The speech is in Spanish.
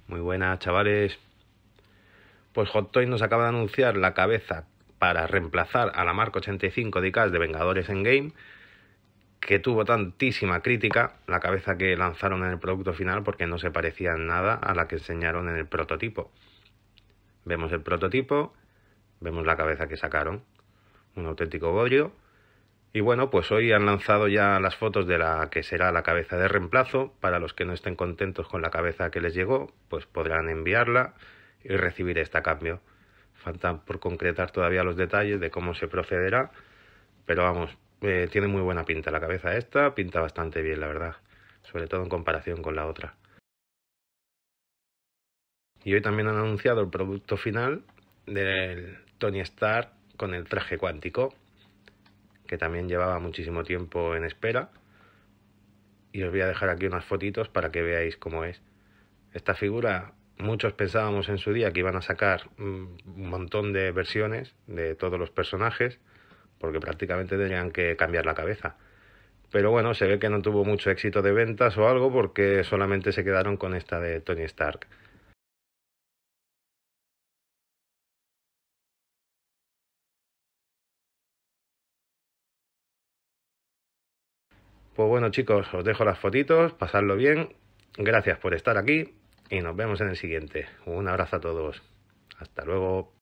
Muy buenas, chavales. Pues Hot Toys nos acaba de anunciar la cabeza para reemplazar a la Mark 85 de ICAS de Vengadores Endgame, que tuvo tantísima crítica, la cabeza que lanzaron en el producto final, porque no se parecía en nada a la que enseñaron en el prototipo. Vemos el prototipo, vemos la cabeza que sacaron, un auténtico bodrio. Y bueno, pues hoy han lanzado ya las fotos de la que será la cabeza de reemplazo. Para los que no estén contentos con la cabeza que les llegó, pues podrán enviarla y recibir esta a cambio. Faltan por concretar todavía los detalles de cómo se procederá, pero vamos, tiene muy buena pinta la cabeza esta, pinta bastante bien, la verdad, sobre todo en comparación con la otra. Y hoy también han anunciado el producto final del Tony Stark con el traje cuántico, que también llevaba muchísimo tiempo en espera. Y os voy a dejar aquí unas fotitos para que veáis cómo es. Esta figura, muchos pensábamos en su día que iban a sacar un montón de versiones de todos los personajes, porque prácticamente tendrían que cambiar la cabeza. Pero bueno, se ve que no tuvo mucho éxito de ventas o algo, porque solamente se quedaron con esta de Tony Stark. Pues bueno, chicos, os dejo las fotitos, pasadlo bien, gracias por estar aquí y nos vemos en el siguiente. Un abrazo a todos, hasta luego.